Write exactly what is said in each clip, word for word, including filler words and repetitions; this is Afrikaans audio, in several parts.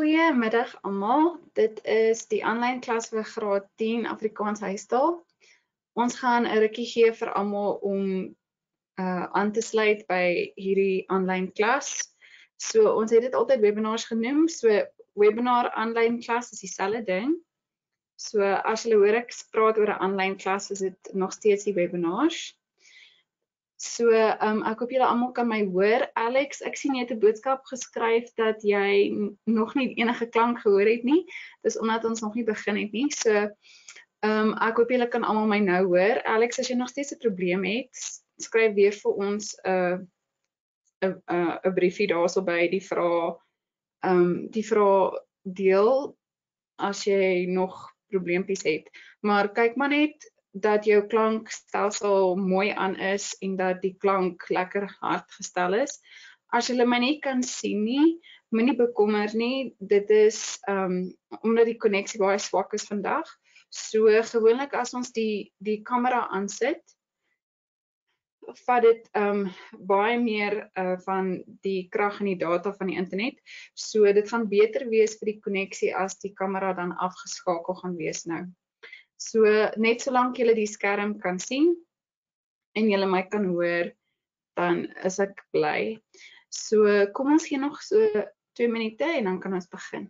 Goeiemiddag almal. Dit is die aanlyn klas vir graad tien Afrikaans huistaal. Ons gaan 'n rukkie gee vir almal om uh, aan te sluit by hierdie aanlyn klas. So ons het dit altyd webinars genoem. So webinar aanlyn klas is dieselfde ding. So as julle hoor ek praat oor 'n aanlyn klas, is dit nog steeds die webinars. So, um, ek hoop julle almal kan my hoor. Alex, ek sien jy het 'n boodskap geskryf dat jy nog nie enige klank gehoor het nie. Dis omdat ons nog nie begin het nie. So, um, ek hoop julle kan almal my nou hoor. Alex, as jy nog steeds 'n probleem het, skryf weer vir ons 'n uh, 'n uh, 'n briefie daarso by die vrae um, die vrae deel as jy nog probleempies het. Maar kyk maar net dat jou klankstelsel mooi aan is en dat die klank lekker hard gestel is. As julle my nie kan sien nie, moenie bekommer nie. Dit is um, omdat die koneksie baie swak is vandag. So gewoonlik as ons die die kamera aansit, vat dit um, baie meer uh, van die krag en die data van die internet. So dit gaan beter wees vir die koneksie as die kamera dan afgeskakel gaan wees nou. So net solank julle die skerm kan sien en julle my kan hoor, dan is ek bly. So kom ons gee nog so twee minute en dan kan ons begin.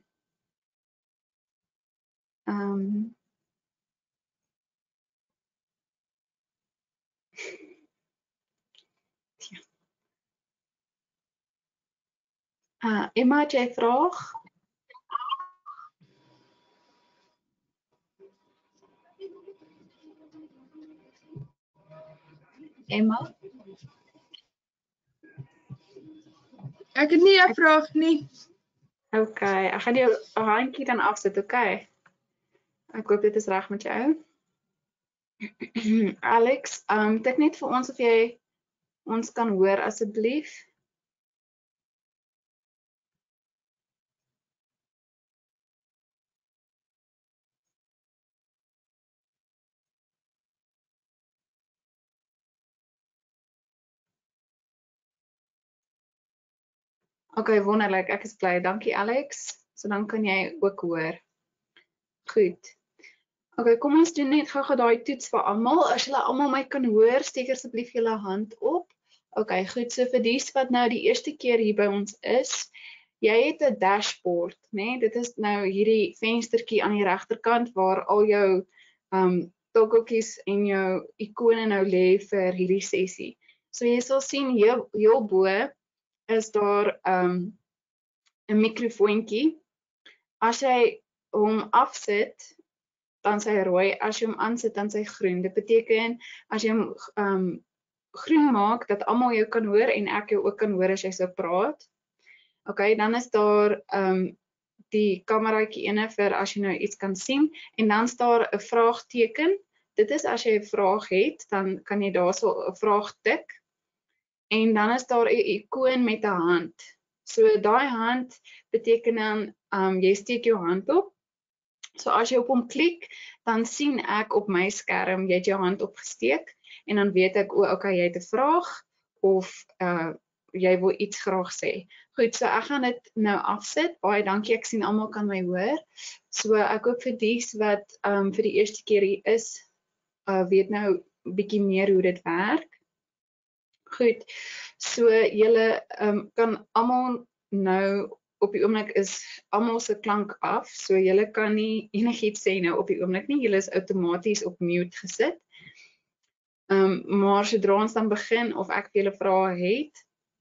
Um, ja. uh, Emma, het jy 'n vraag? Emma? Ek het nie 'n vraag nie. OK, ek gaan jou 'n handjie dan afsit, OK? Ek hoop dit is reg met jou. Alex, um, tik net vir ons of jy ons kan hoor asseblief. OK, wonderlik. Ek is bly. Dankie Alex. So dan kan jy ook hoor. Goed. OK, kom ons doen net gou-gou daai toets vir almal. As julle almal my kan hoor, steek asseblief julle hand op. OK, goed. So vir dies wat nou die eerste keer hier by ons is, jy het 'n dashboard, né? Nee? Dit is nou hierdie venstertjie aan die regterkant waar al jou um toggeltjies en jou ikone nou lê vir hierdie sessie. So jy sal sien heel heel bo is daar um, 'n mikrofoontjie. As jy hom afsit, dan sy rooi. As jy hom aansit, dan sy groen. Dit beteken as jy hom um, groen maak, dat almal jou kan hoor en ek jou ook kan hoor as jy so praat. OK, dan is daar um, die kameraatjie ene vir as jy nou iets kan sien. En dan is daar 'n vraagteken. Dit is as jy 'n vraag het, dan kan jy daarso 'n vraag tik. En dan is daar 'n ikoon met 'n hand. So daai hand beteken dan um, jy steek jou hand op. So as jy op hom klik, dan sien ek op my skerm jy het jou hand opgesteek en dan weet ek o, okay, jy het 'n vraag of uh, jy wil iets graag sê. Goed, so ek gaan dit nou afsit. Baie dankie. Ek sien almal kan my hoor. So ek hoop vir dies wat um, vir die eerste keer hier is, uh, weet nou 'n bietjie meer hoe dit werk. Goed, so julle um, kan almal nou op die oomblik is almal se klank af, so julle kan nie enigiets sê nou op die oomblik nie, julle is outomaties op mute gesit. Um, maar sodra ons dan begin of ek vir julle vrae het,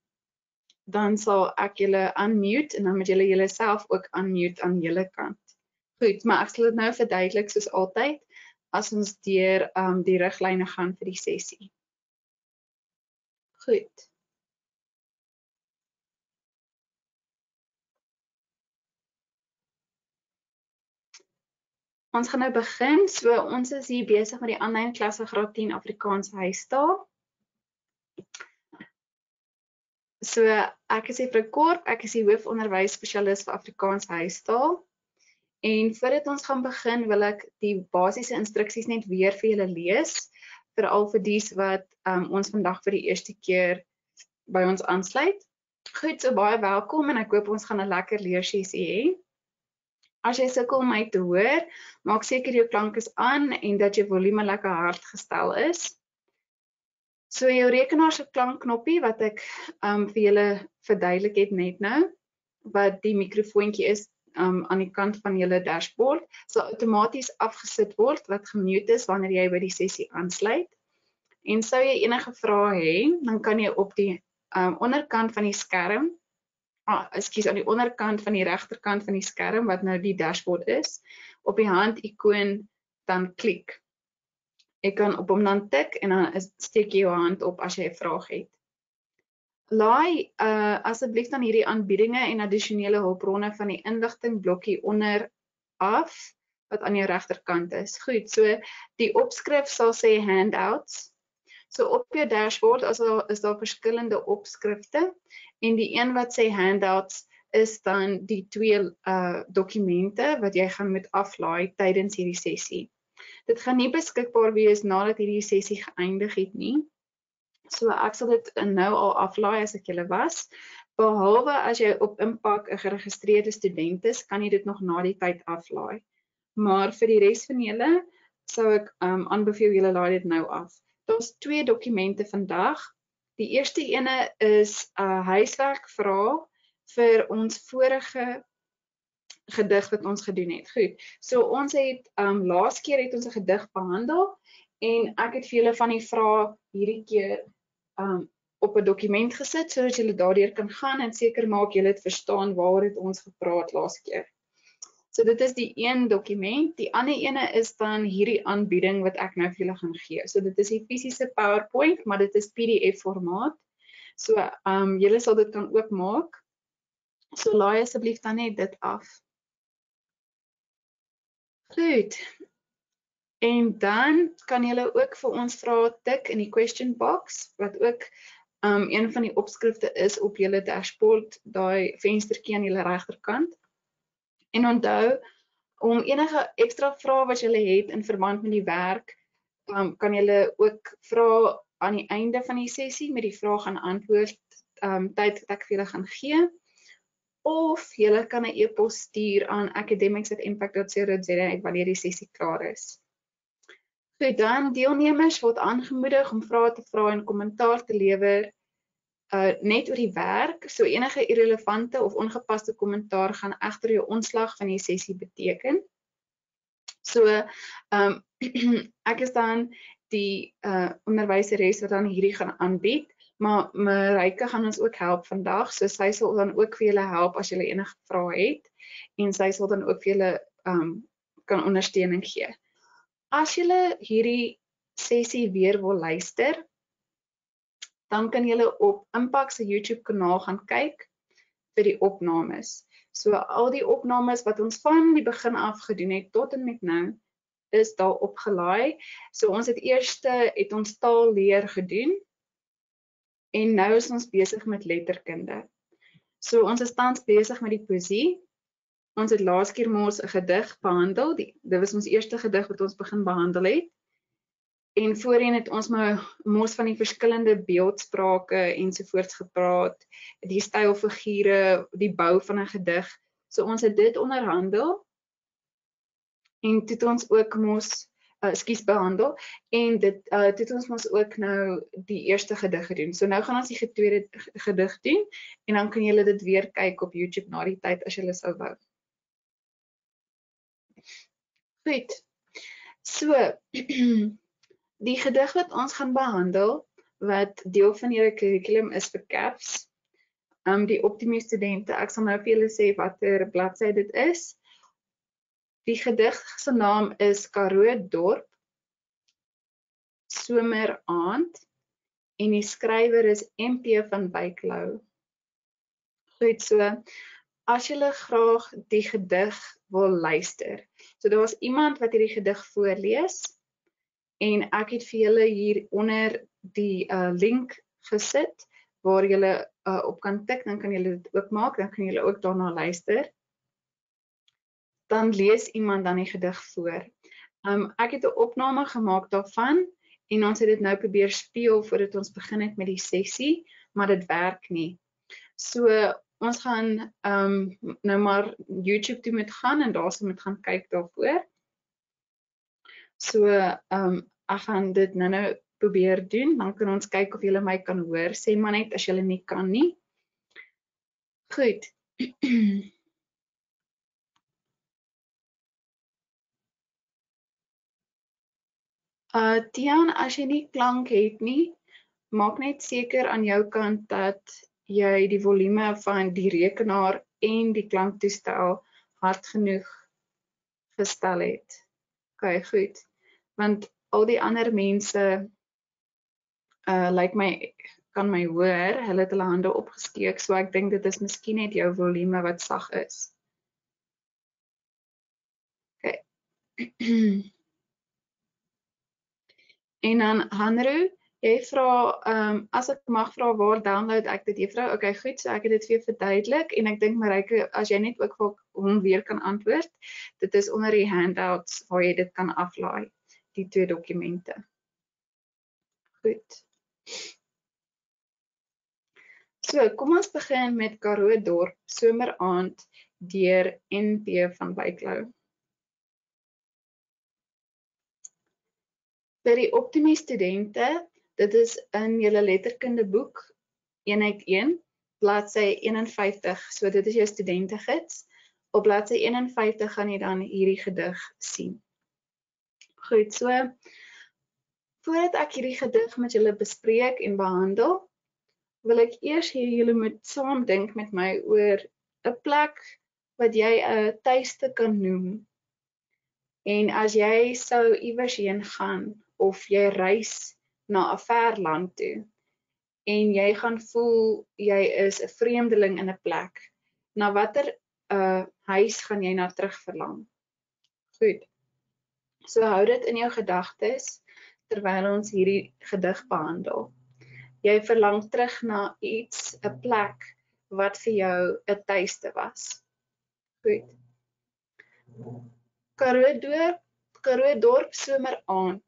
dan sal ek julle unmute en dan moet julle julle self ook unmute aan julle kant. Goed, maar ek sal dit nou verduidelik soos altyd as ons deur um, die riglyne gaan vir die sessie. Goed. Ons gaan nou begin. So ons is hier besig met die aanlyn klasse graad tien Afrikaans huistaal. So ek is Juffrou Korp, ek is die hoofonderwysspesialis vir Afrikaans huistaal. En voordat ons gaan begin, wil ek die basiese instruksies net weer vir julle lees, veral vir dies wat um, ons vandag vir die eerste keer by ons aansluit. Goed, so baie welkom en ek hoop ons gaan 'n lekker leersessie hê. As jy sukkel om my te hoor, maak seker jou klank is aan en dat jou volume lekker hard gestel is. So jou rekenaar se klankknoppie wat ek um, vir julle verduidelik het net nou, wat die mikrofoontjie is um, aan die kant van julle dashboard, sal outomaties afgesit word wat gemute is wanneer jy by die sessie aansluit. En sou jy enige vrae hê, dan kan jy op die um, onderkant van die skerm, ah, ekskuus, aan die onderkant van die regterkant van die skerm wat nou die dashboard is, op die hand-ikoon dan klik. Jy kan op hom dan tik en dan steek jy jou hand op as jy 'n vraag het. Laai uh, asseblief dan hierdie aanbiedinge en addisionele hulpbronne van die inligting blokkie onder af wat aan jou regterkant is. Goed, so die opskrif sal sê handouts. So op jou dashboard is daar, is daar verskillende opskrifte en die een wat sê handouts is dan die twee uh, dokumente wat jy gaan moet aflaai tydens hierdie sessie. Dit gaan nie beskikbaar wees nadat hierdie sessie geëindig het nie. So ek sal dit nou al aflaai as ek julle was. Behalwe as jy op Impak 'n geregistreerde student is, kan jy dit nog na die tyd aflaai. Maar vir die res van julle sou ek um, aanbeveel julle laai dit nou af. Daar's twee dokumente vandag. Die eerste ene is 'n uh, huiswerkvraag vir ons vorige gedig wat ons gedoen het. Goed, so ons het, um, laas keer het ons 'n gedig behandel en ek het vir julle van die vrae hierdie keer um, op 'n dokument gesit, sodat julle daardeur kan gaan en seker maak julle het verstaan waaroor het ons gepraat laas keer. So dit is die een dokument, die ander ene is dan hierdie aanbieding wat ek nou vir julle gaan gee. So dit is die fisiese PowerPoint, maar dit is P D F formaat. So um, julle sal dit kan oopmaak. So laai asseblief dan net dit af. Goed, en dan kan julle ook vir ons vrae tik in die question box, wat ook um, een van die opskrifte is op julle dashboard, daai venstertjie aan julle regterkant. En onthou, om enige ekstra vrae wat julle het in verband met die werk, um, kan julle ook vra aan die einde van die sessie met die vraag en antwoord um, tyd wat ek vir julle gaan gee. Of julle kan 'n e-pos stuur aan academics at impact dot co dot za wanneer die sessie klaar is. Goed, dan deelnemers word aangemoedig om vrae te vra en kommentaar te lewer uh, net oor die werk. So enige irrelevante of ongepaste kommentaar gaan egter jou ontslag van die sessie beteken. So um, ek is dan die uh, onderwyseres wat dan hierdie gaan aanbied. Maar Marijke gaan ons ook help vandag, so sy sal dan ook vir julle help as julle enige vrae het en sy sal dan ook vir julle um, kan ondersteuning gee. As julle hierdie sessie weer wil luister, dan kan julle op Impak se YouTube kanaal gaan kyk vir die opnames. So al die opnames wat ons van die begin af gedoen het tot en met nou, is daar opgelaai. So ons het eers het ons taalleer gedoen. En nou is ons besig met letterkunde. So ons is tans besig met die poesie. Ons het laas keer mos 'n gedig behandel. Die, dit was ons eerste gedig wat ons begin behandel het. En voorheen het ons mos van die verskillende beeldsprake ensovoorts gepraat, die stylfigure, die bou van 'n gedig. So ons het dit onderhandel. En toe het ons ook mos Uh, skies behandel en dit uh, het ons mos ook nou die eerste gedig gedoen. So nou gaan ons die tweede gedig doen en dan kan julle dit weer kyk op YouTube na die tyd as julle sou wou. Goed. So die gedig wat ons gaan behandel wat deel van julle kurrikulum is vir C A P S. Um, die Optimus studente, ek sal nou vir julle sê watter bladsy dit is. Die gedig se naam is Karoo Dorp, Someraand en die skrywer is M P van Wyklou. Goed, so as julle graag die gedig wil luister. So daar was iemand wat hierdie gedig voorlees en ek het vir julle hier onder die uh, link gesit waar julle uh, op kan tik, dan kan julle dit oopmaak, dan kan julle ook daarna luister. Dan lees iemand dan die gedig voor. Um, ek het 'n opname gemaak daarvan en ons het dit nou probeer speel voordat ons begin het met die sessie, maar dit werk nie. So ons gaan um, nou maar YouTube toe moet gaan en daar sal moet gaan kyk daarvoor. So, um, ek gaan dit nou nou probeer doen, dan kan ons kyk of julle my kan hoor. Sê maar net as julle nie kan nie. Goed. uh, Tiaan, as jy nie klank het nie, maak net seker aan jou kant dat jy die volume van die rekenaar en die klanktoestel hard genoeg gestel het. OK, goed. Want al die ander mense uh, lyk my kan my hoor, hulle het hulle hande opgesteek, so ek dink dit is miskien net jou volume wat sag is. OK. En dan Hanro, jy vra, um, as ek mag vra waar download ek dit juffrou? OK, goed, so ek het dit vir jou verduidelik en ek dink Marijke, as jy net ook vir hom weer kan antwoord, dit is onder die handouts waar jy dit kan aflaai, die twee dokumente. Goed. So, kom ons begin met Karoo Dorp, someraand deur N P van Wyklou. Vir die Optimie studente, dit is in julle letterkundeboek eenheid een, bladsy eenenvyftig, so dit is jou studentegids. Op bladsy eenenvyftig gaan jy dan hierdie gedig sien. Goed, so voordat ek hierdie gedig met julle bespreek en behandel, wil ek eers hê julle moet saam dink met my oor 'n plek wat jy 'n tuiste kan noem. En as jy sou iewers heen gaan of jy reis na 'n ver land toe en jy gaan voel jy is 'n vreemdeling in 'n plek, na watter uh, huis gaan jy na terug verlang? Goed. So hou dit in jou gedagtes terwyl ons hierdie gedig behandel. Jy verlang terug na iets, 'n plek wat vir jou 'n tuiste was. Goed. Karoo Dorp, Karoo Dorp someraand.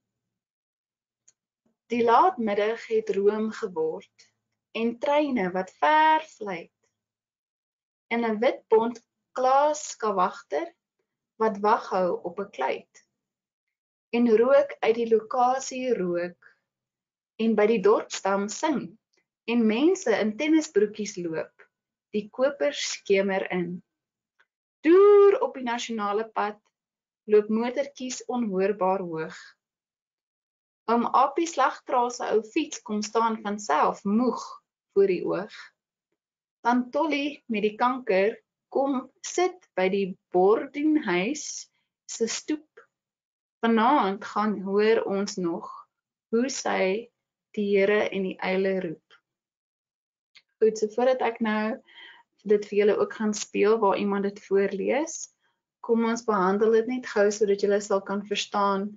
Die laatmiddag het room geword en treine wat ver vlieg. En 'n wit bont klaaskawagter wat wag hou op 'n kluit. En rook uit die lokasie rook en by die dorpsstam sing en mense in tennisbroekies loop, die kopers skemer in. Deur op die nasionale pad loop motortjies onhoorbaar hoog. Om Appie Slagtraal se ou fiets kom staan van self moeg voor die oog. Dan Tolly met die kanker kom sit by die boardinghuis se stoep. Vanaand gaan hoor ons nog hoe sy die Here en die eile roep. Goed, so voordat ek nou dit vir julle ook gaan speel waar iemand dit voorlees, kom ons behandel dit net gou sodat julle sal kan verstaan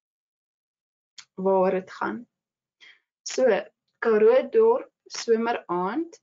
waar dit gaan. So, Karoo Dorp someraand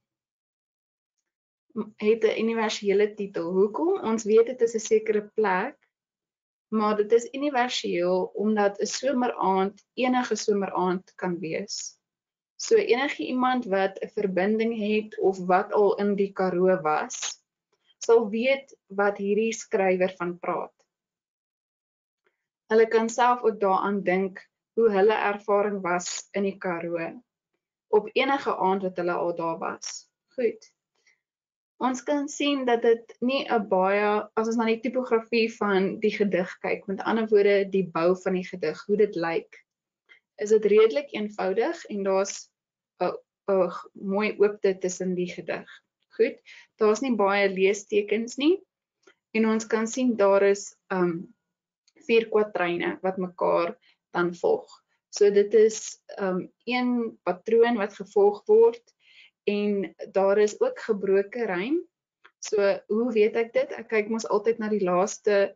het 'n universele titel. Hoekom? Ons weet dit is 'n sekere plek, maar dit is universeel omdat 'n someraand enige someraand kan wees. So enige iemand wat 'n verbinding het of wat al in die Karoo was, sal weet wat hierdie skrywer van praat. Hulle kan self ook daaraan dink hoe hulle ervaring was in die Karoo, op enige aand wat hulle al daar was. Goed. Ons kan sien dat dit nie 'n baie, as ons na die tipografie van die gedig kyk, met ander woorde die bou van die gedig, hoe dit lyk, is dit redelik eenvoudig en daar's 'n 'n mooi oopte tussen die gedig. Goed, daar's nie baie leestekens nie en ons kan sien daar is um, vier kwatryne wat mekaar dan volg. So dit is um, een patroon wat gevolg word en daar is ook gebroke rym. So hoe weet ek dit? Ek kyk mos altyd na die laaste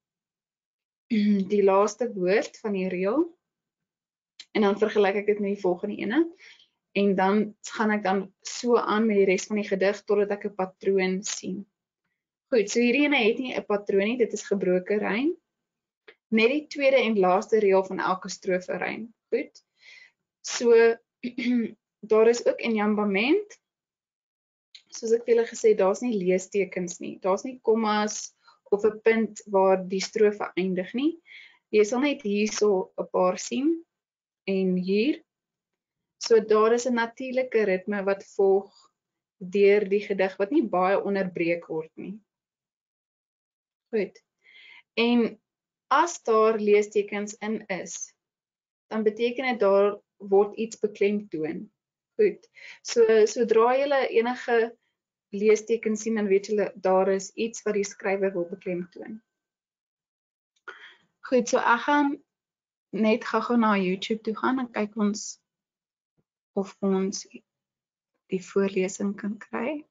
die laaste woord van die reël en dan vergelyk ek dit met die volgende ene en dan gaan ek dan so aan met die res van die gedig totdat ek 'n patroon sien. Goed, so hierdie ene het nie 'n patroon nie, dit is gebroke rym. Net die tweede en laaste reël van elke strofe rym. Goed. So daar is ook enjambament. soos ek vir julle gesê, daar's nie leestekens nie. Daar's nie kommas of 'n punt waar die strofe eindig nie. Jy sal net hierso 'n paar sien en hier. So daar is 'n natuurlike ritme wat volg deur die gedig wat nie baie onderbreek word nie. Goed. En as daar leestekens in is, dan beteken dit daar word iets beklemtoon. Goed. So sodra jy enige leestekens sien, dan weet julle daar is iets wat die skrywer wil beklemtoon. Goed, so ek gaan net gou-gou na YouTube toe gaan en kyk ons of ons die voorlesing kan kry.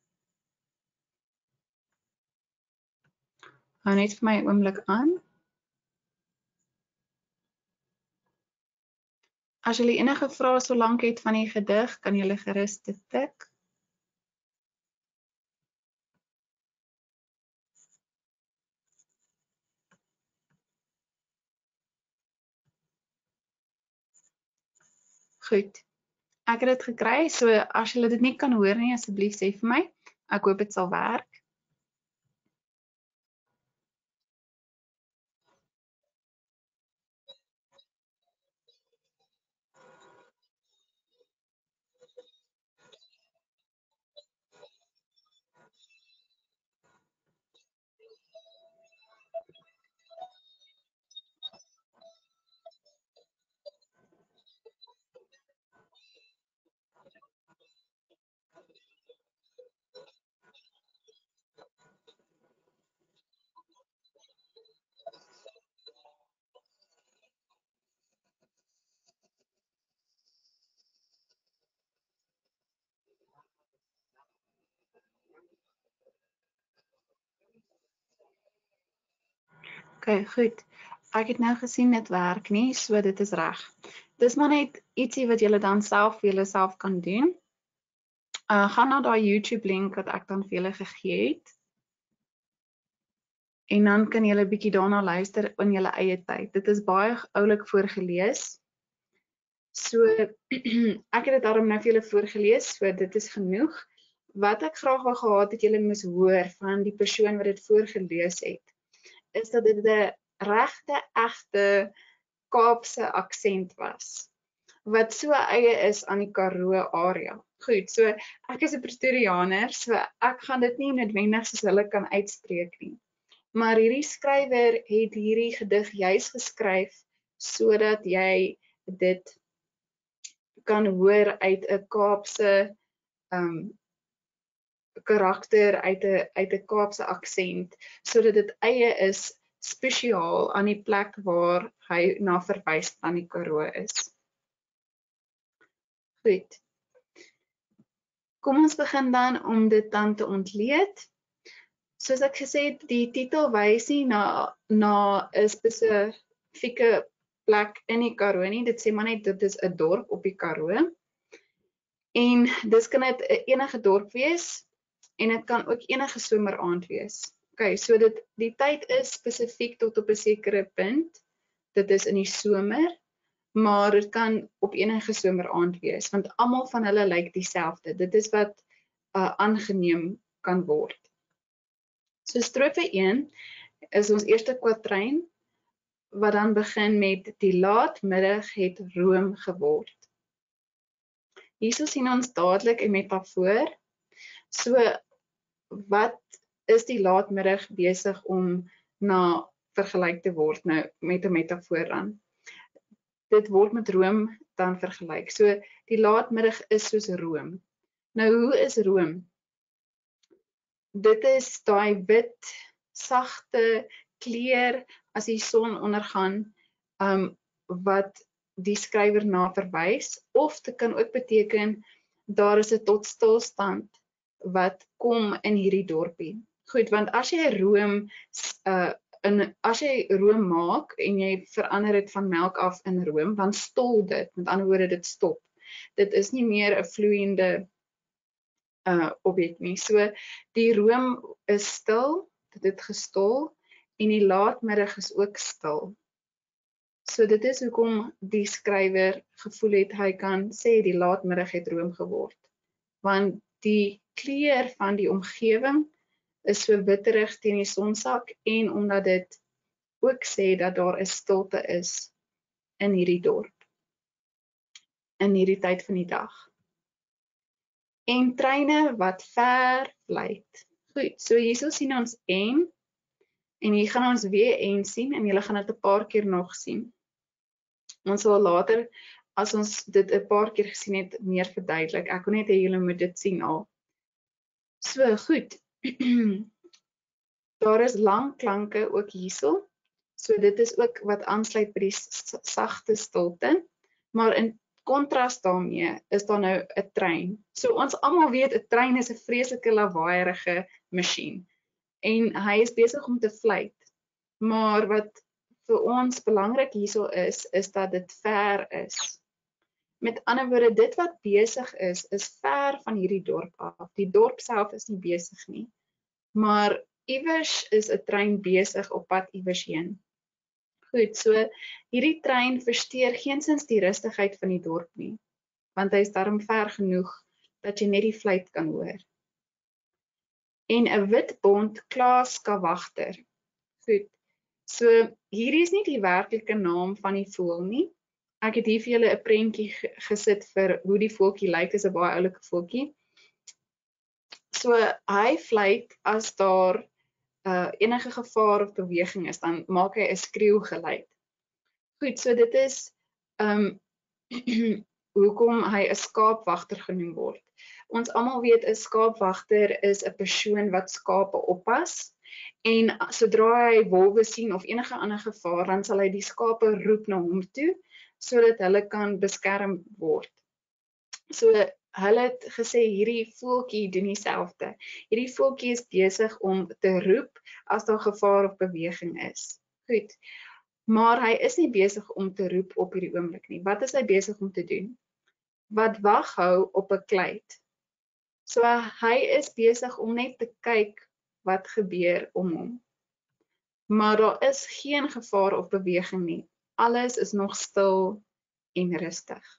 Hou net vir my 'n oomblik aan. As julle enige vrae so lank het van die gedig, kan julle gerus dit tik. Goed. Ek het dit gekry, so as julle dit nie kan hoor nie, asseblief sê vir my. Ek hoop dit sal werk. Oké, goed. Ek het nou gesien dit werk nie, so dit is reg. Dis maar net ietsie wat julle dan self vir julle self kan doen. Uh, gaan na daai YouTube link wat ek dan vir julle gegee het. En dan kan julle bietjie daarna luister in julle eie tyd. Dit is baie oulik voorgelees. So ek het dit daarom nou vir julle voorgelees, so dit is genoeg. Wat ek graag wou gehad het julle moes hoor van die persoon wat dit voorgelees het, is dat dit 'n regte, egte Kaapse aksent was, wat so eie is aan die Karoo area. Goed, so ek is 'n Pretoriaaner, so ek gaan dit nie noodwendig soos hulle kan uitspreek nie. Maar hierdie skrywer het hierdie gedig juis geskryf sodat jy dit kan hoor uit 'n Kaapse um, karakter, uit 'n uit 'n Kaapse aksent, sodat dit eie is spesiaal aan die plek waar hy na verwys aan die Karoo is. Goed. Kom ons begin dan om dit dan te ontleed. Soos ek gesê het, die titel wys nie na na 'n spesifieke plek in die Karoo nie. Dit sê maar net dit is 'n dorp op die Karoo. En dis kan dit enige dorp wees en dit kan ook enige someraand wees. Okay, so dit die tyd is spesifiek tot op 'n sekere punt. Dit is in die somer, maar dit kan op enige someraand wees, want almal van hulle lyk dieselfde. Dit is wat uh, aangeneem kan word. So strofe een is ons eerste kwatryn, wat dan begin met die laatmiddag het room geword. Hierso sien ons dadelik 'n metafoor. So wat is die laatmiddag besig om na vergelyk te word nou met 'n metafoor dan? Dit word met room dan vergelyk. So die laatmiddag is soos room. Nou hoe is room? Dit is daai wit, sagte kleur as die son ondergaan, um, wat die skrywer na verwys, of dit kan ook beteken daar is 'n tot stilstand wat kom in hierdie dorpie. Goed, want as jy room uh, in as jy room maak en jy verander dit van melk af in room, dan stol dit, met ander woorde dit stop. Dit is nie meer 'n vloeiende uh, objek nie. So die room is stil, dit het gestol en die laatmiddag is ook stil. So dit is hoekom die skrywer gevoel het hy kan sê die laatmiddag het room geword. want die kleur van die omgewing is so witterig teen die sonsak en omdat dit ook sê dat daar 'n stilte is in hierdie dorp, in hierdie tyd van die dag. En treine wat ver fluit. Goed, so hierso sien ons en, en hier gaan ons weer en sien, en julle gaan dit 'n paar keer nog sien. Ons sal later, as ons dit 'n paar keer gesien het, meer verduidelik. Ek wil net hê julle moet dit sien al. So, goed. Daar is lang klanke ook hierso. So dit is ook wat aansluit by die sagte stilte, maar in kontras daarmee is daar nou 'n trein. So ons almal weet 'n trein is 'n vreeslike lawaaierige masjien en hy is besig om te fluit. Maar wat vir ons belangrik hierso is, is dat dit ver is. Met ander woorde, dit wat besig is, is ver van hierdie dorp af. Die dorp self is nie besig nie, maar iewers is 'n trein besig op pad iewers heen. Goed, so hierdie trein versteur geensins die rustigheid van die dorp nie, want hy is daarom ver genoeg dat jy net die fluit kan hoor. En 'n wit bont klaaskawagter. Goed, so hierdie is nie die werklike naam van die voël nie. Ek het hier vir julle 'n prentjie gesit vir hoe die voeltjie lyk, dis 'n baie oulike voeltjie. So hy fluit as daar Uh, enige gevaar of beweging is, dan maak hy 'n skreeugeluid. Goed, so dit is um, hoekom hy 'n skaapwagter genoem word. Ons almal weet 'n skaapwagter is 'n persoon wat skape oppas en sodra hy wolwe sien of enige ander gevaar, dan sal hy die skape roep na hom toe sodat hulle kan beskerm word. So hulle het gesê hierdie voeltjie doen dieselfde. Hierdie voeltjie is besig om te roep as daar gevaar of beweging is. Goed, maar hy is nie besig om te roep op hierdie oomblik nie. Wat is hy besig om te doen? Wat wag hou op 'n kleid. So hy is besig om net te kyk wat gebeur om hom. Maar daar is geen gevaar of beweging nie. Alles is nog stil en rustig.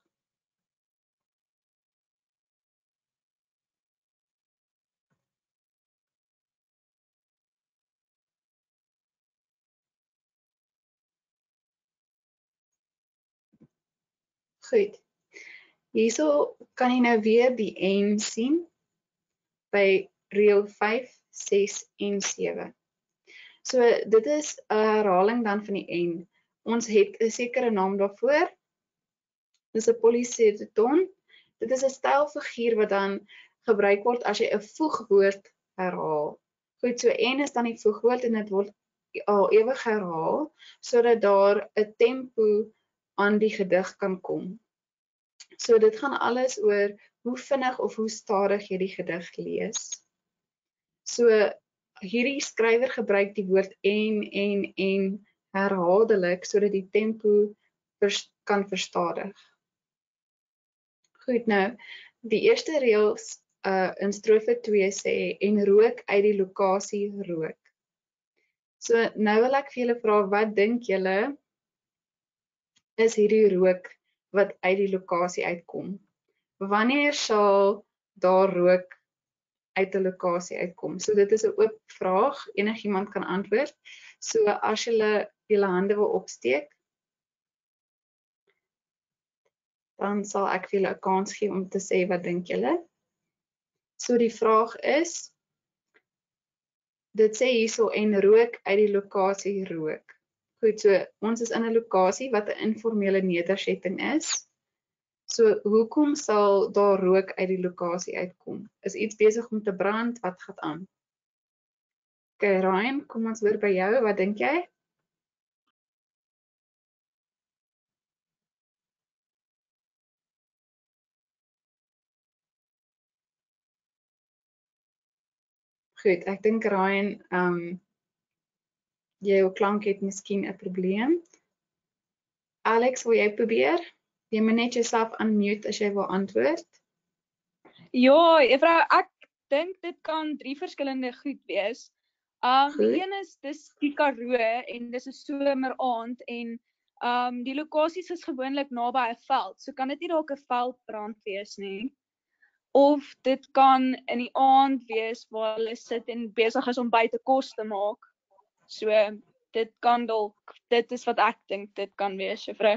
Goed, hierso kan jy nou weer die en sien by reël vyf, ses en sewe. So dit is 'n herhaling dan van die en. Ons het 'n sekere naam daarvoor. Dis 'n polyseton. Dit is 'n stylfiguur wat dan gebruik word as jy 'n voegwoord herhaal. Goed, so en is dan die voegwoord en dit word al ewig herhaal sodat daar 'n tempo aan die gedig kan kom. So dit gaan alles oor hoe vinnig of hoe stadig jy die gedig lees. So hierdie skrywer gebruik die woord en, en, en herhaaldelik sodat die tempo vers, kan verstadig. Goed, nou, die eerste reëls uh, in strofe twee sê en rook uit die lokasie rook. So nou wil ek vir julle vra, wat dink julle is hierdie rook wat uit die lokasie uitkom? Wanneer sal daar rook uit 'n lokasie uitkom? So dit is 'n oop vraag, enigiemand kan antwoord. So as julle julle hande wil opsteek, dan sal ek vir julle 'n kans gee om te sê wat dink julle. So die vraag is, dit sê hierso en rook uit die lokasie rook. Goed, so ons is in 'n lokasie wat 'n informele nedersetting is. So hoekom sal daar rook uit die lokasie uitkom? Is iets besig om te brand? Wat gaan aan? Okay, Ryan, kom ons hoor by jou. Wat dink jy? Goed, ek dink Ryan, um, jou klank het miskien 'n probleem. Alex, wil jy probeer? Jy moet net jouself unmute as jy wil antwoord. Ja, juffrou, ek dink dit kan drie verskillende goed wees. Um, die een is, dis die Karoo en dis 'n someraand en um, die lokasies is gewoonlik naby 'n veld, so kan dit nie dalk 'n veldbrand wees nie. of dit kan in die aand wees waar hulle sit en besig is om buite kos te maak. So dit kan dalk, dit is wat ek dink dit kan wees, juffrou.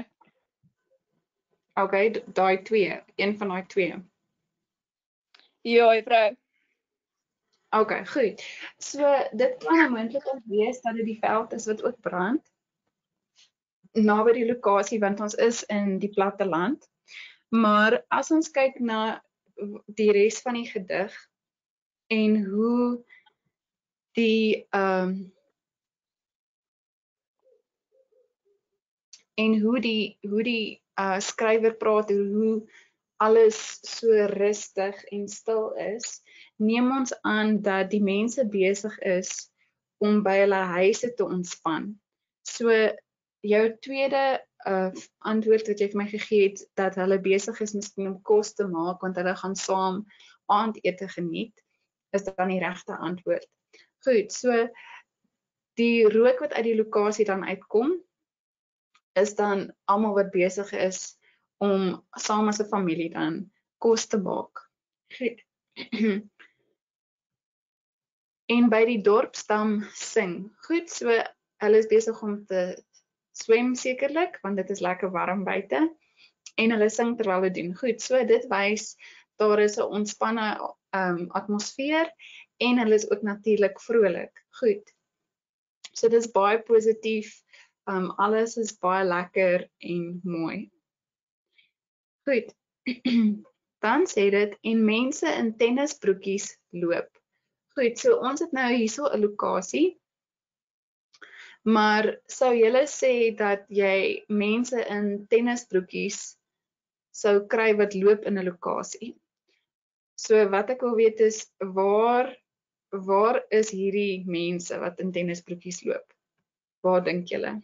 Okay, daai twee, een van daai twee. Ja, juffrou. Okay, goed. So dit kan 'n moontlikheid wees dat dit die veld is wat ook brand naby die lokasie, want ons is in die platte land. Maar as ons kyk na die res van die gedig en hoe die um, en hoe die hoe die uh, skrywer praat, hoe alles so rustig en stil is, neem ons aan dat die mense besig is om by hulle huise te ontspan. So jou tweede uh, antwoord wat jy vir my gegee het, dat hulle besig is miskien om kos te maak, want hulle gaan saam aandete geniet, is dan die regte antwoord. Goed, so die rook wat uit die lokasie dan uitkom, is dan almal wat besig is om saam as 'n familie dan kos te maak. Goed. En by die dorpsdam sing. Goed, so hulle is besig om te swem sekerlik, want dit is lekker warm buite. En hulle sing terwyl hulle doen. Goed, so dit wys daar is 'n ontspanne um, atmosfeer en hulle is ook natuurlik vrolik. Goed. So dit is baie positief. Um, alles is baie lekker en mooi. Goed. Dan sê dit en mense in tennisbroekies loop. Goed, so ons het nou hierso 'n lokasie. Maar sou julle sê dat jy mense in tennisbroekies sou kry wat loop in 'n lokasie? So wat ek wil weet is waar waar is hierdie mense wat in tennisbroekies loop? Waar dink julle?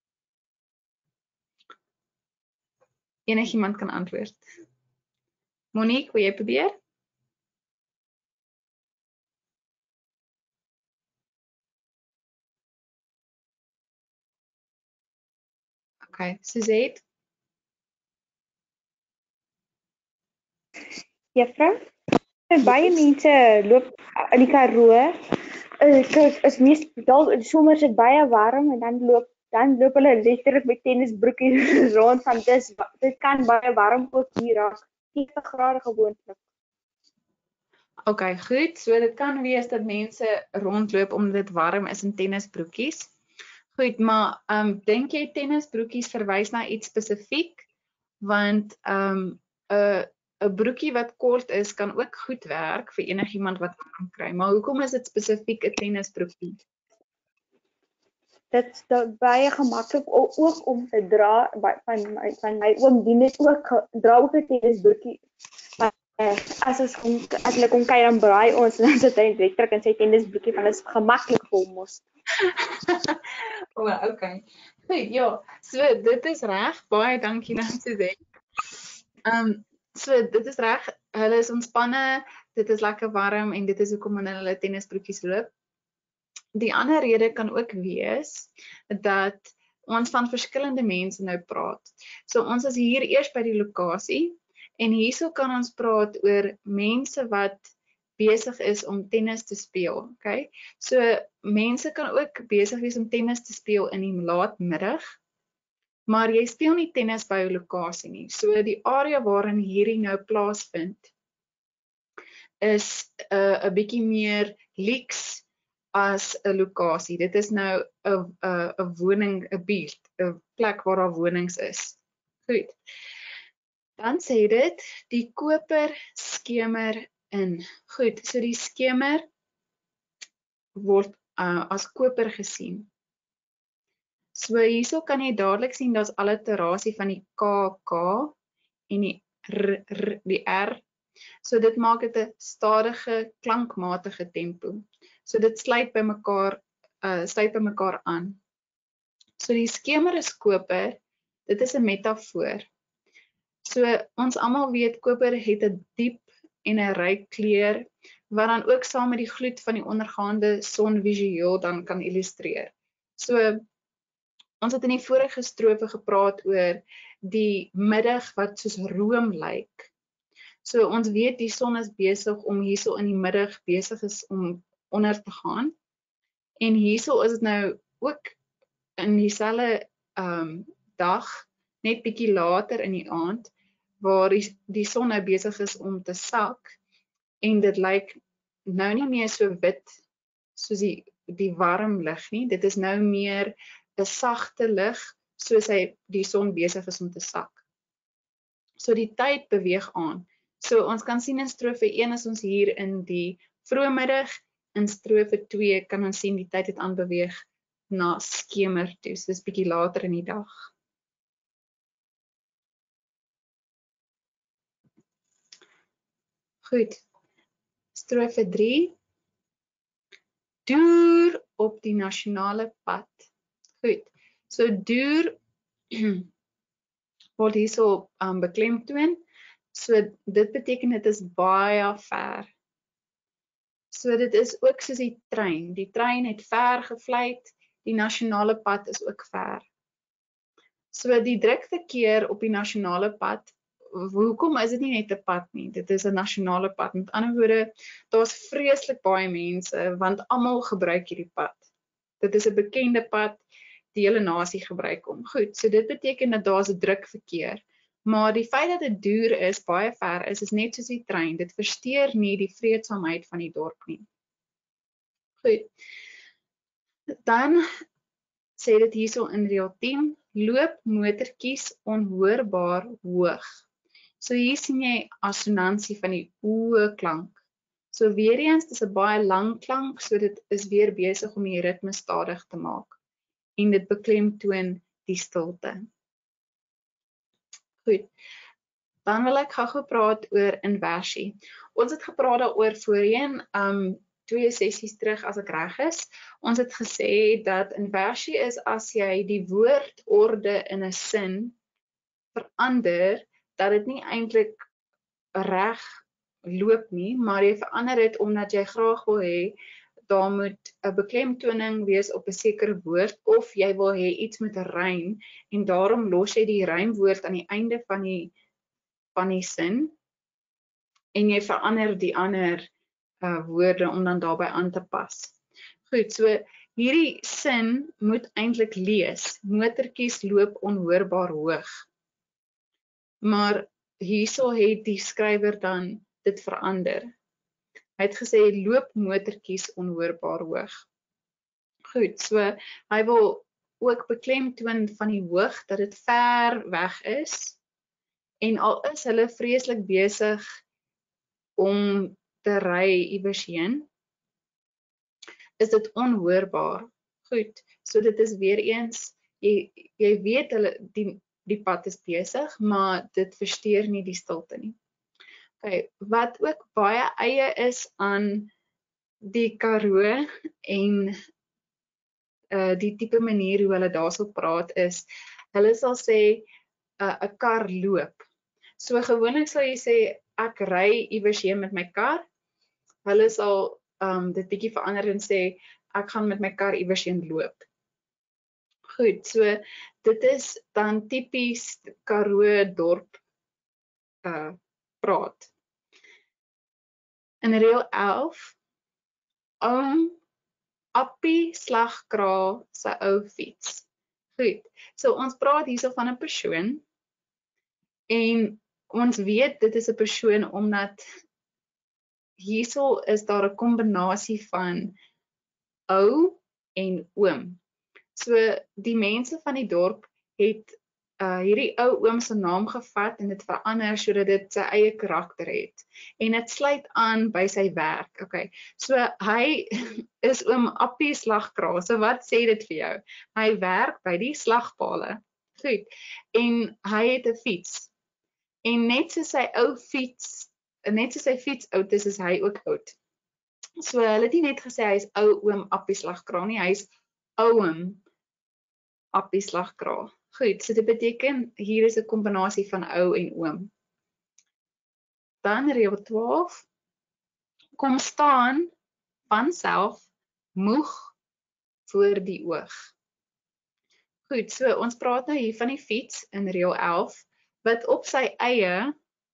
Enigiemand kan antwoord. Monique, wil jy probeer? Okay, Suzette? Juffrou, baie mense loop in die Karoo. Dit is mees dalk in somer sit baie warm en dan loop dan loop hulle letterlik met tennisbroekies rond van dis dit kan baie warm ook hier raak. vyftig grade gewoonlik. Okay, goed. So dit kan wees dat mense rondloop omdat dit warm is in tennisbroekies. Goed, maar ehm um, dink jy tennisbroekies verwys na iets spesifiek? Want ehm um, 'n 'n broekie wat kort is kan ook goed werk vir enigiemand wat warm kry. Maar hoekom is dit spesifiek 'n tennisbroekie? Dit is baie gemaklik ook om te dra van my van my oom doen dit ook dra ook 'n tennisbroekie. Uh, as ons kom as hulle kom kuier dan braai ons dan sit hy net trek in sy tennisbroekie van is gemaklik vir hom mos. O, oh, okay. Goed, ja. So dit is reg. Baie dankie dan Suzette. Ehm um, so dit is reg. Hulle is ontspanne, dit is lekker warm en dit is hoekom hulle hulle tennisbroekies loop. Die ander rede kan ook wees dat ons van verskillende mense nou praat. So ons is hier eers by die lokasie en hierso kan ons praat oor mense wat besig is om tennis te speel, okay? So mense kan ook besig wees om tennis te speel in die laatmiddag, maar jy speel nie tennis by 'n lokasie nie. So die area waarin hierdie nou plaasvind is 'n uh, 'n bietjie meer luks as 'n lokasie. Dit is nou 'n 'n 'n woning, 'n buurt, 'n plek waar daar wonings is. Goed. Dan sê dit die koper skemer in. Goed, so die skemer word uh, as koper gesien. So hierso kan jy dadelik sien daar's alliterasie van die K K en die R R die R. So dit maak dit 'n stadige klankmatige tempo. So dit sluit by mekaar uh sluit by mekaar aan. So die skemer is koper. Dit is 'n metafoor. So ons almal weet koper het 'n diep en 'n ryk kleur wat dan ook saam met die gloed van die ondergaande son visueel dan kan illustreer. So ons het in die vorige strofe gepraat oor die middag wat soos room lyk. So ons weet die son is besig om hierso in die middag besig is om onder te gaan. En hierso is dit nou ook in dieselfde um, dag, net bietjie later in die aand, waar die, die son nou besig is om te sak. En dit lyk nou nie meer so wit soos die, die warm lig nie. Dit is nou meer 'n sagte lig soos hy die son besig is om te sak. So die tyd beweeg aan. So ons kan sien in strofe een is ons hier in die vroegmiddag, in strofe twee kan ons sien die tyd het aanbeweeg na skemer toe. So dis bietjie later in die dag. Goed. Strofe drie. Duur op die nasionale pad. Goed. So duur word hierso um, beklemtoon. So dit beteken dit is baie ver. So dit is ook soos die trein. Die trein het ver gevlieg, die nasionale pad is ook ver. So die drukverkeer op die nasionale pad, hoekom is dit nie net 'n pad nie? Dit is 'n nasionale pad. Met ander woorde, daar's vreeslik baie mense want almal gebruik hierdie pad. Dit is 'n bekende pad, die hele nasie gebruik hom. Goed, so dit beteken dat daar's 'n drukverkeer. Maar die feit dat dit duur is, baie ver is, is net soos die trein. Dit versteur nie die vreedsaamheid van die dorp nie. Goed. Dan sê dit hierso in reël tien, loop motortjies onhoorbaar hoog. So hier sien jy assonansie van die oë klank. So weer eens, dis 'n baie lang klank, so dit is weer besig om die ritme stadig te maak. En dit beklemtoon die stilte. Goed. Dan wil ek gou-gou praat oor inversie. Ons het gepraat daaroor voorheen, um twee sessies terug as ek reg is. Ons het gesê dat inversie is as jy die woordorde in 'n sin verander, dat dit nie eintlik reg loop nie, maar jy verander dit omdat jy graag wil hê daar moet 'n beklemtoning wees op 'n sekere woord, of jy wil hê iets met 'n rym en daarom los jy die rymwoord aan die einde van die van die sin en jy verander die ander uh, woorde om dan daarbey aan te pas. Goed, so hierdie sin moet eintlik lees. Motortjies loop onhoorbaar hoog. Maar hierso het die skrywer dan dit verander. Hy het gesê loop motortjies onhoorbaar hoog. Goed, so hy wil ook beklemtoon van die hoog dat dit ver weg is en al is hulle vreeslik besig om te ry iewers heen, is dit onhoorbaar. Goed, so dit is weer eens, jy, jy weet hulle die, die pad is besig, maar dit versteur nie die stilte nie. Okay, wat ook baie eie is aan die Karoo en uh, die tipe manier hoe hulle daarso praat is, hulle sal sê 'n uh, kar loop. So gewoonlik sal jy sê ek ry iewers heen met my kar. Hulle sal um, dit bietjie verander en sê ek gaan met my kar iewers heen loop. Goed, so dit is dan tipies Karoo dorp uh, praat. In reël elf, oom Appie Slagkraal se ou fiets. Goed, so ons praat hierso van 'n persoon en ons weet dit is 'n persoon omdat hierso is daar 'n kombinasie van ou en oom. So die mense van die dorp het uh, hierdie ou oom se naam gevat en dit verander sodat dit sy eie karakter het. En dit sluit aan by sy werk. Okay. So hy is oom Appie Slagkraal. So wat sê dit vir jou? Hy werk by die slagpale. Goed. En hy het 'n fiets. En net so sy ou fiets, net so sy fiets oud is, is hy ook oud. So hulle het nie net gesê hy is ou oom Appie Slagkraal nie, hy is oom Appie Slagkraal. Goed, so dit beteken hier is 'n kombinasie van ou en oom. Dan reël twaalf, kom staan van self moeg voor die oog. Goed, so ons praat nou hier van die fiets in reël elf wat op sy eie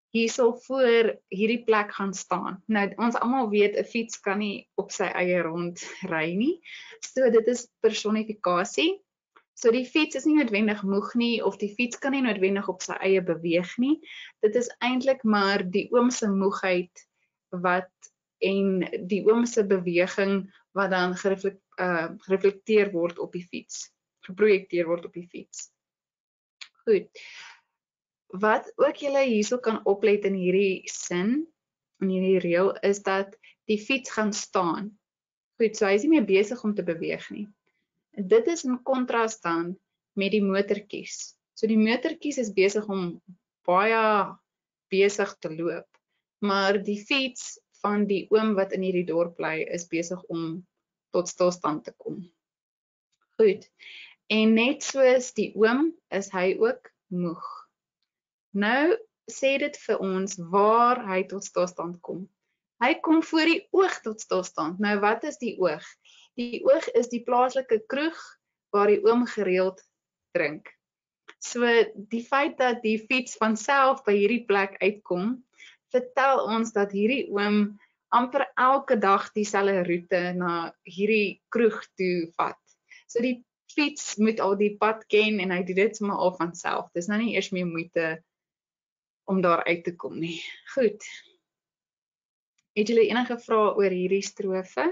hierso voor hierdie plek gaan staan. Nou, ons almal weet 'n fiets kan nie op sy eie rond ry nie. So dit is personifikasie. So die fiets is nie noodwendig moeg nie of die fiets kan nie noodwendig op sy eie beweeg nie. Dit is eintlik maar die oom se moegheid wat en die oom se beweging wat dan gereflek, uh, gereflekteer word op die fiets, geprojekteer word op die fiets. Goed. Wat ook julle hierso kan oplet in hierdie sin, in hierdie reël, is dat die fiets gaan staan. Goed, so hy is nie meer besig om te beweeg nie. Dit is in kontras dan met die motortjies. So die motortjies is besig om baie besig te loop, maar die fiets van die oom wat in hierdie dorp bly is besig om tot stilstand te kom. Goed, en net soos die oom is hy ook moeg. Nou sê dit vir ons waar hy tot stilstand kom. Hy kom voor die oog tot stilstand. Nou wat is die oog? Die oog is die plaaslike kroeg waar die oom gereeld drink. So die feit dat die fiets van self by hierdie plek uitkom, vertel ons dat hierdie oom amper elke dag dieselfde roete na hierdie kroeg toe vat. So die fiets moet al die pad ken en hy doen dit sommer al van self. Dis nou nie eers meer moeite om daar uit te kom nie. Goed. Het julle enige vrae oor hierdie strofe?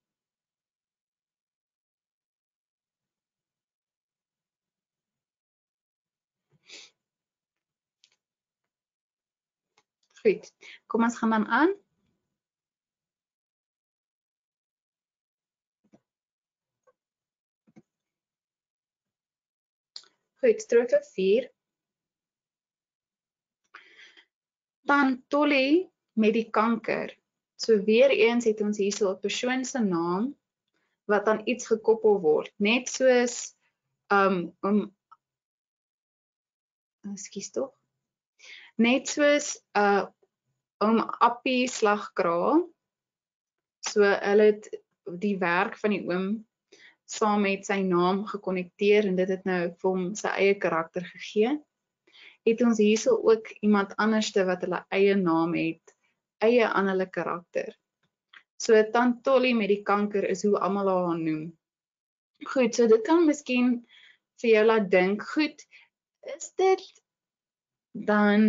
Goed. Kom ons gaan dan aan. Goed, strofe vier. Dan Tolly met die kanker. So weer eens het ons hierso 'n persoon se naam wat aan iets gekoppel word. Net soos um om ekskuus tog. Net soos uh om Appie slagkraal. So hulle het die werk van die oom saam met sy naam gekonnekteer en dit het nou vir hom sy eie karakter gegee. Het ons hierso ook iemand anderste wat hulle eie naam het, eie aan hulle karakter. So Tant Tolly met die kanker is hoe almal haar noem. Goed, so dit kan miskien vir jou laat dink, goed, is dit dan,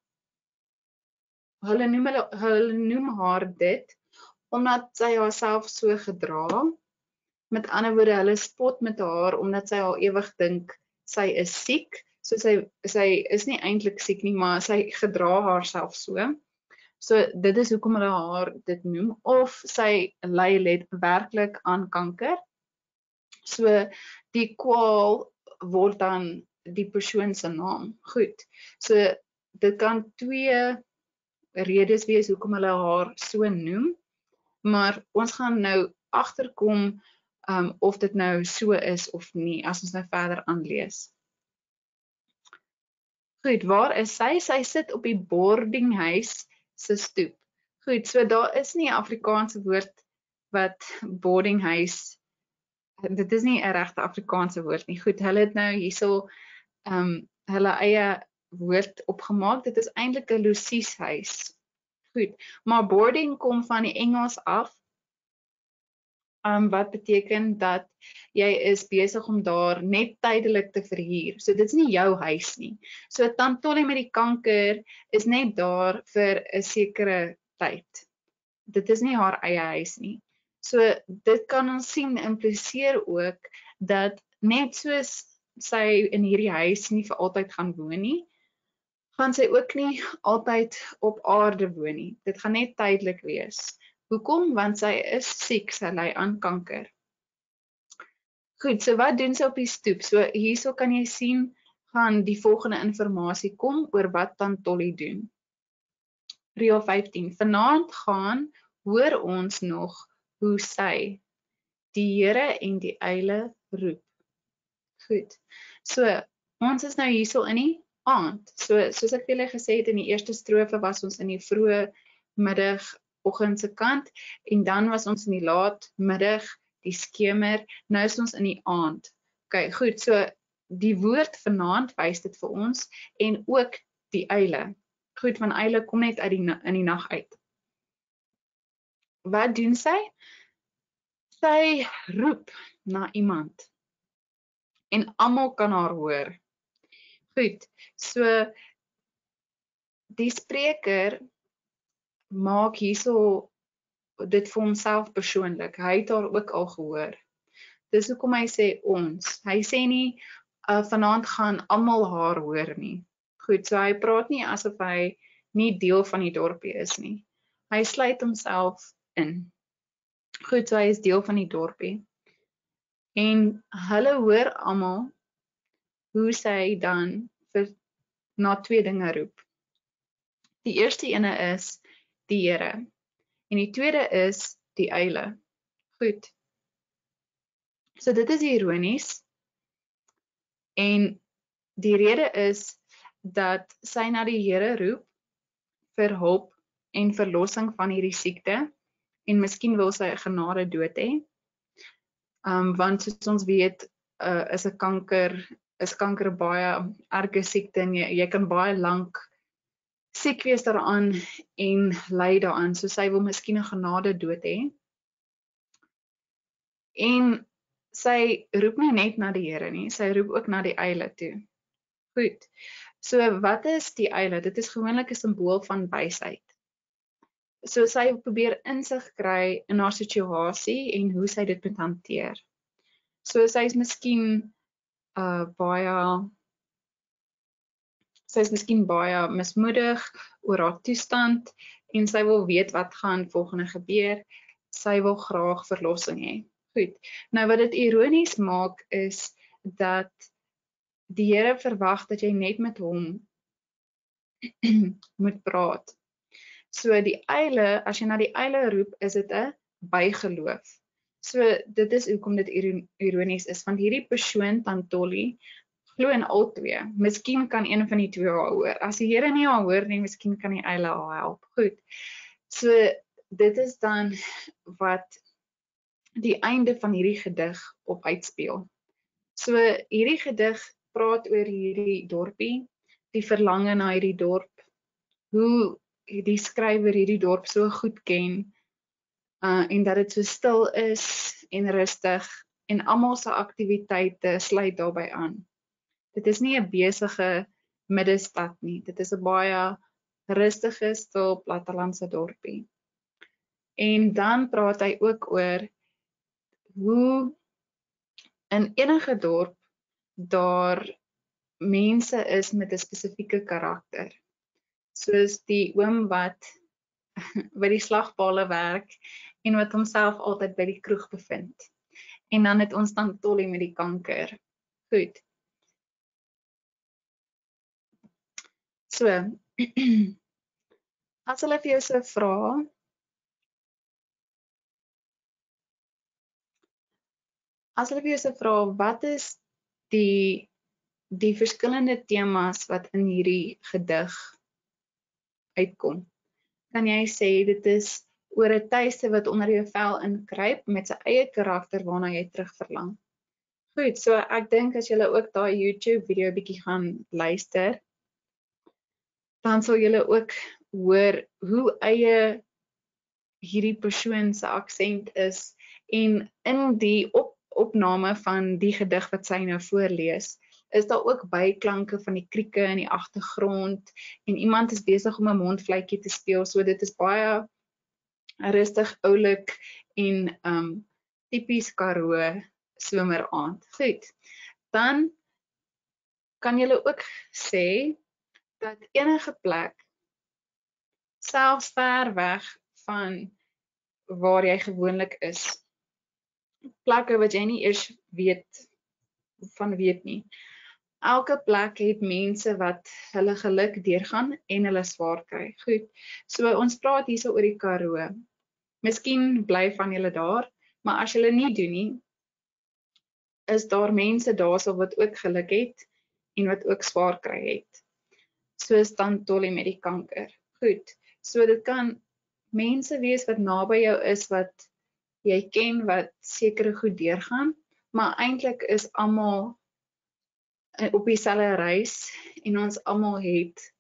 hulle noem, hulle, hulle noem haar dit, omdat sy haarself so gedra. Met ander woorde, hulle spot met haar, omdat sy al ewig dink, sy is siek, so sy, sy is nie eintlik siek nie, maar sy gedra haarself so. So dit is hoekom hulle haar dit noem, of sy ly werklik aan kanker. So die kwaal word dan die persoon se naam. Goed, so dit kan twee redes wees hoekom hulle haar so noem, maar ons gaan nou agterkom um, of dit nou so is of nie, as ons nou verder aanlees. Goed, waar is sy? Sy sit op die boardinghuis se stoep. Goed, so daar is nie 'n Afrikaanse woord wat boardinghuis, dit is nie 'n regte Afrikaanse woord nie. Goed, hulle het nou hierso um, hulle eie woord opgemaak. Dit is eintlik 'n losieshuis. Goed, maar boarding kom van die Engels af, um, wat beteken dat jy is besig om daar net tydelik te verhuur. So dit is nie jou huis nie. So Tant Tolly met die kanker is net daar vir 'n sekere tyd. Dit is nie haar eie huis nie. So dit kan ons sien impliseer ook dat net soos sy in hierdie huis nie vir altyd gaan woon nie, gaan sy ook nie altyd op aarde woon nie. Dit gaan net tydelik wees. Hoekom? Want sy is siek, sy ly aan kanker. Goed, so wat doen sy op die stoep? So hierso kan jy sien, gaan die volgende inligting kom oor wat Tant Tolly doen. Reël vyftien. Vanaand gaan, hoor ons nog hoe sy die Here en die eile roep. Goed, so ons is nou hierso in die aand. So soos ek vir julle gesê het in die eerste strofe was ons in die vroeë middag, oggend se kant en dan was ons in die laat middag, die skemer, nou is ons in die aand. OK, goed, so die woord vanaand wys dit vir ons en ook die eile. Goed, van eile kom net uit die, in die nag uit. Wat doen sy? Sy roep na iemand. En almal kan haar hoor. Goed, so die spreker maak hierso dit vir homself persoonlik. Hy het haar ook al gehoor. Dis hoekom hy sê ons. Hy sê nie uh, vanaand gaan almal haar hoor nie. Goed, so hy praat nie asof hy nie deel van die dorpie is nie. Hy sluit homself in. Goed, so hy is deel van die dorpie. En hulle hoor almal hoe sy dan vir na twee dinge roep. Die eerste ene is die Here. En die tweede is die uile. Goed. So dit is ironies. En die rede is dat sy na die Here roep vir hulp en verlossing van hierdie siekte. En miskien wil sy 'n genade dood hê. Um, want soos ons weet, uh, is 'n kanker, is kanker baie erge siekte en jy, jy kan baie lank siek wees daaraan en ly daaraan, so sy wil miskien 'n genade dood hê. En sy roep nie net na die Here nie, sy roep ook na die uile toe. Goed, so wat is die uile? Dit is gewoonlik 'n simbool van wysheid. So sy probeer insig kry in haar situasie en hoe sy dit moet hanteer. So sy is miskien uh, baie sy is miskien baie mismoedig oor haar toestand en sy wil weet wat gaan volgende gebeur. Sy wil graag verlossing hê. Goed, nou wat dit ironies maak is dat die Here verwag dat jy net met hom moet praat. So die uile, as jy na die uile roep, is dit 'n bygeloof. So dit is hoekom dit ironies is, want hierdie persoon, Tantolli, glo in al twee. Miskien kan een van die twee haar hoor. As die Here nie haar hoor nie, miskien kan die uile haar help. Goed. So dit is dan wat die einde van hierdie gedig op uitspeel. So hierdie gedig praat oor hierdie dorpie, die verlange na hierdie dorp, hoe die skrywer hierdie dorp so goed ken, uh, en dat dit so stil is en rustig, en almal se aktiwiteite sluit daarbey aan. Dit is nie 'n besige middestad nie, dit is 'n baie rustige, stil plattelandse dorpie. En dan praat hy ook oor hoe in enige dorp daar mense is met 'n spesifieke karakter. Soos die oom wat by die slagpale werk en wat homself altyd by die kroeg bevind. En dan het ons dan Tolly met die kanker. Goed. So, as hulle vir jou so vra, as hulle vir jou so vra, wat is die, die verskillende temas wat in hierdie gedig uitkom? Kan jy sê dit is oor 'n tuiste wat onder jou vel inkruip met sy eie karakter waarna jy terug verlang. Goed, so ek dink as julle ook daai YouTube video bietjie gaan luister, dan sal julle ook hoor hoe eie hierdie persoon se aksent is en in die op, opname van die gedig wat sy nou voorlees, is daar ook byklanke van die krieke in die agtergrond en iemand is besig om 'n mondvletjie te speel, so dit is baie rustig, oulik en um, tipies Karoo someraand. Goed, dan kan julle ook sê dat enige plek, selfs ver weg van waar jy gewoonlik is, plekke wat jy nie eers weet van weet nie, elke plek het mense wat hulle geluk deurgaan en hulle swaar kry. Goed, so ons praat hierso oor die Karoo. Miskien bly van julle daar, maar as julle nie doen nie, is daar mense daarso wat ook geluk het en wat ook swaar kry het. Soos dan Tolly met die kanker. Goed, so dit kan mense wees wat naby jou is wat jy ken wat sekere goed deurgaan, maar eintlik is almal op dieselfde reis en ons almal het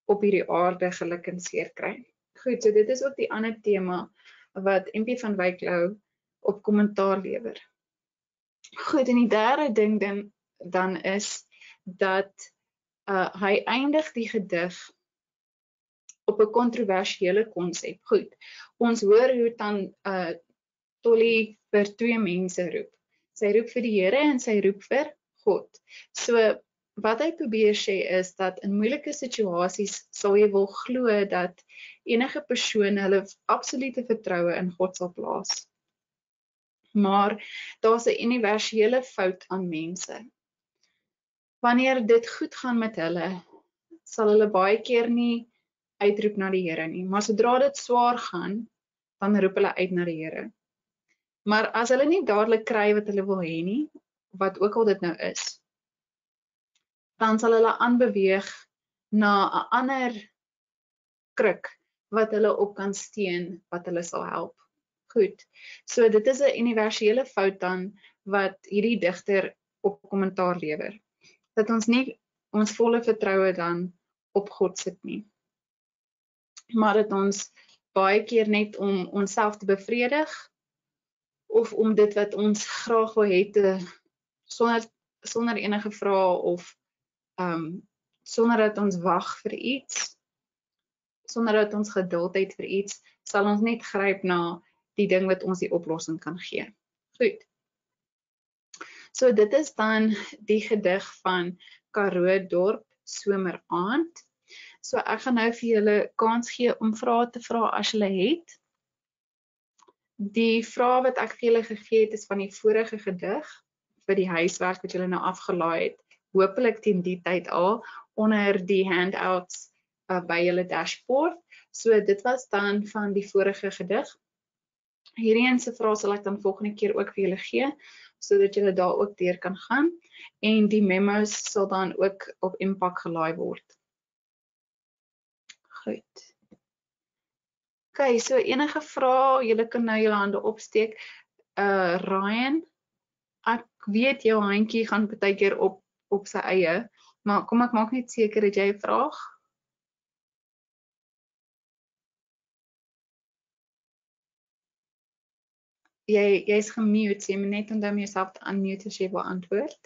op hierdie aarde geluk en seer kry. Goed, so dit is ook die ander tema wat M P van Wyklou op kommentaar lewer. Goed, en die derde ding dan, dan is dat uh, hy eindig die gedig op 'n kontroversiële konsep. Goed, ons hoor hoe dan uh, Tolly vir twee mense roep. Sy roep vir die Here en sy roep vir God. So wat hy probeer sê is dat in moeilike situasies sal jy wil glo dat enige persoon hulle absolute vertroue in God sal plaas. Maar daar's 'n universele fout aan mense. Wanneer dit goed gaan met hulle, sal hulle baie keer nie uitroep na die Here nie, maar sodra dit swaar gaan, dan roep hulle uit na die Here. Maar as hulle nie dadelik kry wat hulle wil hê nie, wat ook al dit nou is, dan sal hulle aanbeweeg na 'n ander kruk wat hulle op kan steun, wat hulle sal help. Goed, so dit is 'n universele fout dan wat hierdie digter op kommentaar lewer. Dat ons nie ons volle vertroue dan op God sit nie. Maar dat ons baie keer net om onsself te bevredig of om dit wat ons graag wil hê te sonder sonder enige vrae of um, sonder dat ons wag vir iets, sonder dat ons geduld het vir iets, sal ons net gryp na die ding wat ons die oplossing kan gee. Goed. So dit is dan die gedig van Karoo Dorp Someraand. So ek gaan nou vir julle kans gee om vrae te vra as julle het. Die vrae wat ek vir julle gegee het is van die vorige gedig vir die huiswerk wat julle nou afgelaai het. Hoopelik teen die tyd al onder die handouts uh, by julle dashboard. So dit was dan van die vorige gedig. Hierdie een se vrae sal ek dan volgende keer ook vir julle gee, sodat julle daar ook deur kan gaan. En die memos sal dan ook op Impak gelaai word. Goed. OK, so enige vrae, julle kan nou julle hande opsteek. Uh, Ryan, ek weet jou handjie gaan partykeer op op sy eie, maar kom ek maak net seker dat jy 'n vraag. Jy jy's gemute, so jy moet net onthou om jouself te unmute as jy wil antwoord.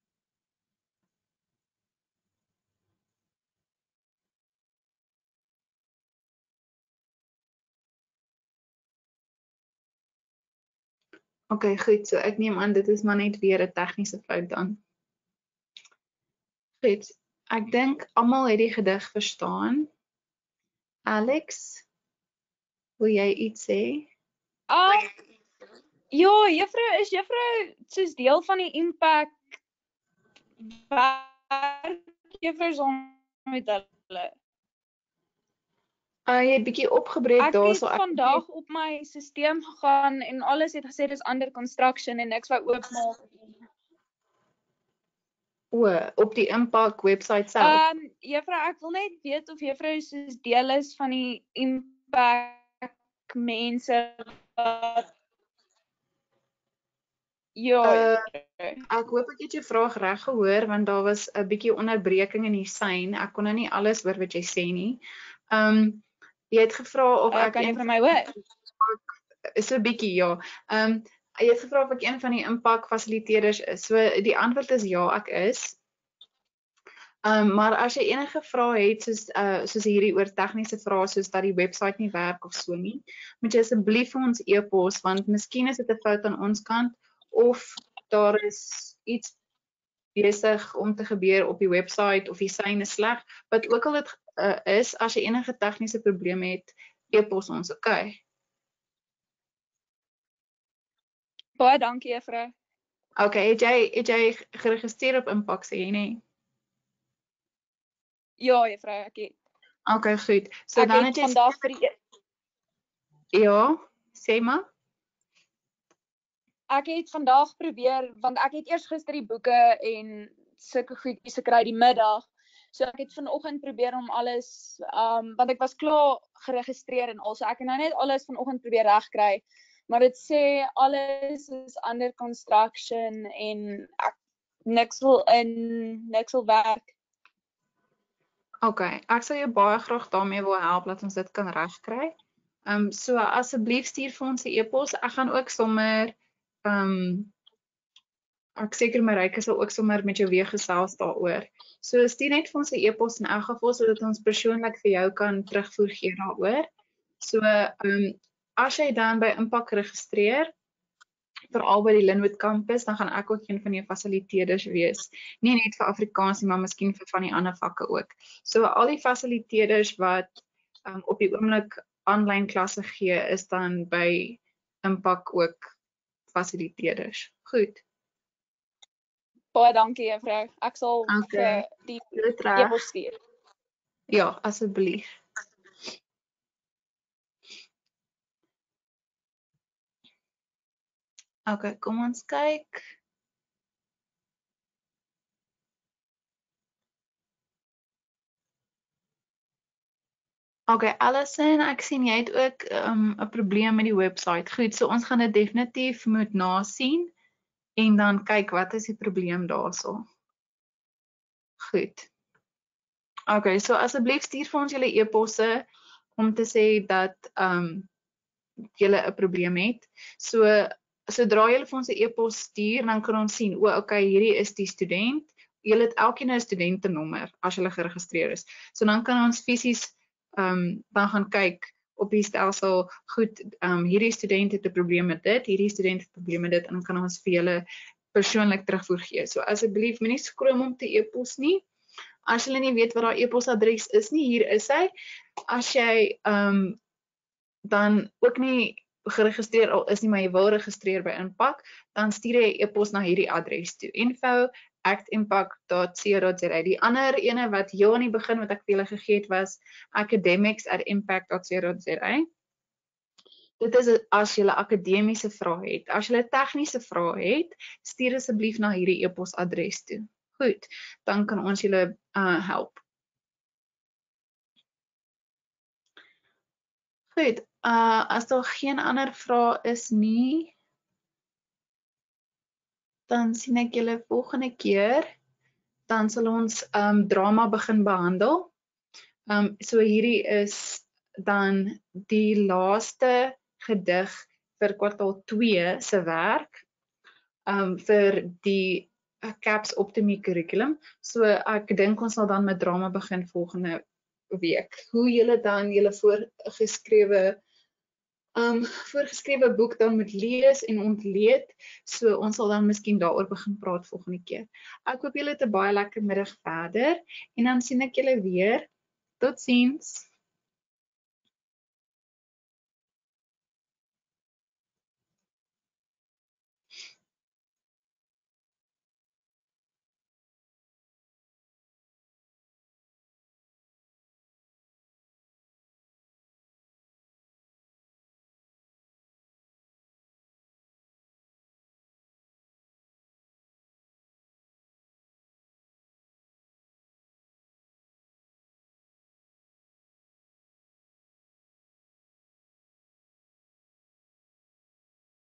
OK, goed, so ek neem aan dit is maar net weer 'n tegniese fout dan. Goed, ek dink almal het die gedig verstaan. Alex, wil jy iets sê? Ah, ja, juffrou, is juffrou soos deel van die Impak werk juffrou saam met hulle? Uh, jy het bietjie opgebreek Ek daar, het so ek vandag op my stelsel gegaan en alles het gesê dis under construction en niks wou oopmaak. O, op die Impak webwerf self. Ehm um, juffrou, ek wil net weet of juffrou soos deel is van die Impak mense wat ja. Uh, ek hoop ek het jou vraag reg gehoor want daar was 'n bietjie onderbreking in die sein. Ek kon nou nie alles hoor wat jy sê nie. Ehm um, jy het gevra of uh, ek kan jy vir my hoor? So 'n bietjie ja. Ehm um, jy het gevra of ek een van die Impak fasiliteerders is. So die antwoord is ja, ek is. Ehm um, maar as jy enige vrae het soos uh soos hierdie oor tegniese vrae soos dat die webwerf nie werk of so nie, moet jy asseblief vir ons e-pos want miskien is dit 'n fout aan ons kant of daar is iets besig om te gebeur op die webwerf of die sein is sleg, wat ook al dit uh, is, as jy enige tegniese probleme het, e-pos ons, oké? Okay? Baie dankie, juffrou. Okay, het jy het jy geregistreer op Impak, sê jy nie? Ja, juffrou, ek het. Okay, goed. So ek dan het het jy vandag vir die Ja, sê maar. Ek het vandag probeer, want ek het eers gister die boeke en sulke goedjies gekry die middag. So ek het vanoggend probeer om alles, um, want ek was klaar geregistreer en al, so ek het nou net alles vanoggend probeer regkry. Maar dit sê alles is under construction en ek niks wil in, niks wil werk. OK, ek sal jou baie graag daarmee wil help dat ons dit kan regkry. Ehm um, so asseblief stuur vir ons 'n e-pos. Ek gaan ook sommer ehm um, ek seker Maryke sal ook sommer met jou weer gesels daaroor. So stuur net vir ons 'n e-pos in elk geval sodat ons persoonlik vir jou kan terugvoer gee daaroor. So ehm um, as jy dan by Impak registreer, veral by die Lynnwood kampus, dan gaan ek ook een van die fasiliteerders wees. Nie net vir Afrikaans nie, maar miskien vir van die ander vakke ook. So al die fasiliteerders wat um, op die oomblik aanlyn klasse gee, is dan by Impak ook fasiliteerders. Goed. Baie dankie juffrou. Ek sal Okay. vir die Dit reg. e-pos stuur. Ja, asseblief. Okay, kom ons kyk. Okay, Alison, ek sien jy het ook 'n um, probleem met die webwerf. Goed, so ons gaan dit definitief moet nasien en dan kyk wat is die probleem daarso. Goed. Okay, so asseblief stuur vir ons julle e-posse om te sê dat ehm um, julle 'n probleem het. So sodra julle vir ons 'n e-pos stuur, dan kan ons sien, o, okay, hierdie is die student. Julle het elkeen 'n studentenommer as julle geregistreer is. So dan kan ons fisies ehm um, dan gaan kyk op die stelsel, goed, ehm um, hierdie student het 'n probleem met dit, hierdie student het 'n probleem met dit en dan kan ons vir julle persoonlik terugvoer gee. So asseblief moenie skroom om te e-pos nie. As julle nie weet wat daai e-posadres is nie, hier is hy. As jy ehm um, dan ook nie geregistreer al is nie, maar jy wil registreer by Impak, dan stuur jy 'n e-pos na hierdie adres toe. info at impak dot co dot za. Die ander ene wat heel aan die begin wat ek vir julle gegee het was academics at impak dot co dot za. Dit is as jy 'n akademiese vraag het. As jy 'n tegniese vraag het, stuur asseblief na hierdie e-posadres toe. Goed, dan kan ons julle uh, help. Goed, uh, as daar geen ander vrae is nie, dan sien ek julle volgende keer. Dan sal ons um, drama begin behandel. Um, so hierdie is dan die laaste gedig vir kwartaal twee se werk um, vir die uh, CAPS Optimie curriculum. So ek dink ons sal dan met drama begin volgende week. Hoe julle dan julle voorgeskrewe um, voorgeskrewe boek dan moet lees en ontleed. So ons sal dan miskien daaroor begin praat volgende keer. Ek hoop julle het 'n baie lekker middag verder en dan sien ek julle weer. Totsiens.